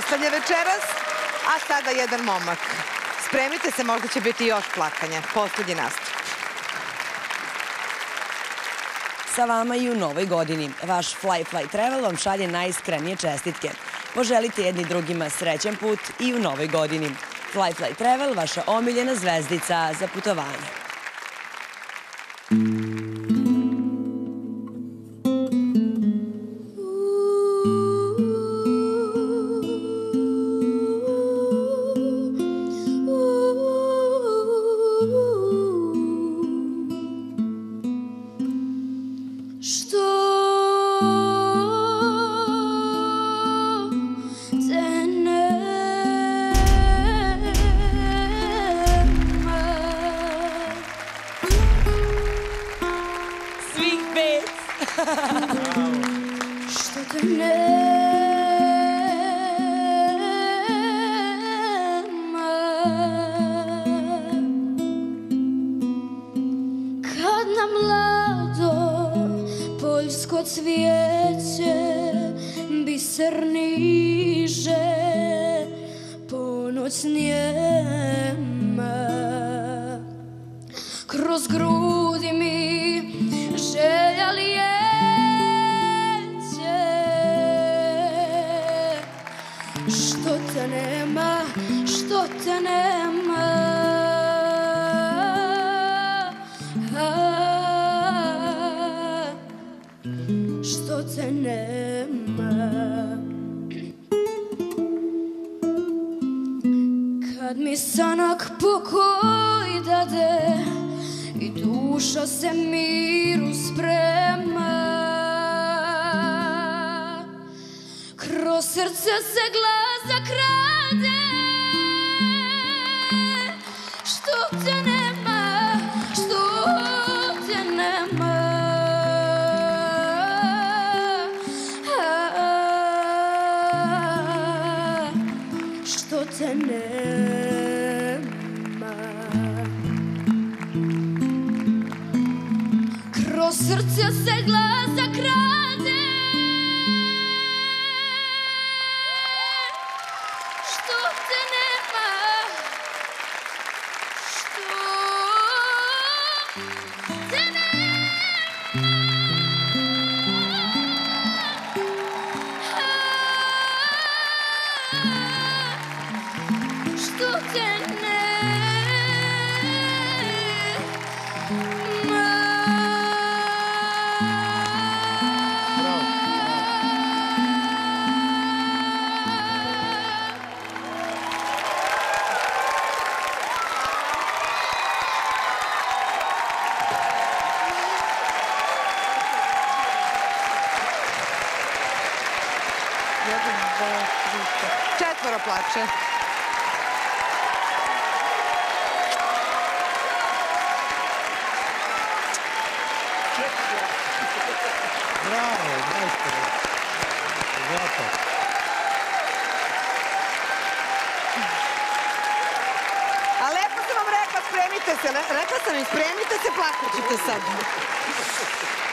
plakanja večeras, a sada jedan momak. Spremite se, možda će biti još plakanja. Poslednji nastup. Sa vama i u novoj godini. Vaš Fly Travel vam šalje najiskrenije čestitke. Poželite jedni drugima srećan put i u novoj godini. Fly Travel, vaša omiljena zvezdica za putovanje. Što te nema, kad na mlado poljsko cvijeće biser niže ponoć njema, kroz grudi mi želja lijeće, što te nema, što te nema, što te nema. Kad mi sanak pokoj dade i duša se miru sprema, kroz srce se glas zakrade, što te nema, što te nema, što te nema. Kroz srce se glas zakrade, što te nema, što te nema, što te nema. Četvoro plače. Bravo, majstore. Zlato. A lepo sam vam rekla, spremite se. Rekla sam im, spremite se, plakat ćete sad.